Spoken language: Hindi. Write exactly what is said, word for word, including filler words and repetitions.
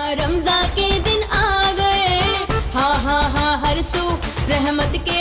रमज़ान के दिन आ गए, हाँ हाँ हाँ हर सू रहमत के